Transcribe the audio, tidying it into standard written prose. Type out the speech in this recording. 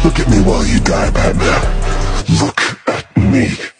Look at me while you die, Batman. Look at me.